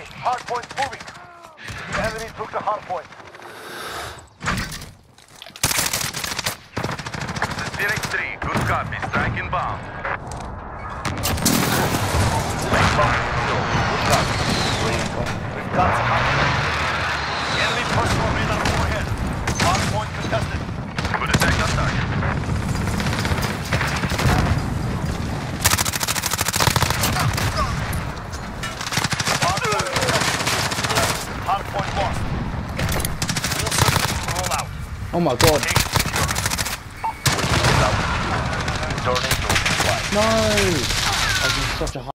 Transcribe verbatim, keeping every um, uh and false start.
Hardpoint's moving. Enemy took the hardpoint. Direct three, good copy. Striking bomb. Make bomb. Good copy. We've got some hardpoint. Enemy personal radar overhead. Hardpoint contested. Good attack on target. Hardpoint lost. Wilson, roll out. Oh my god. Returning to flight. No! I was in such a high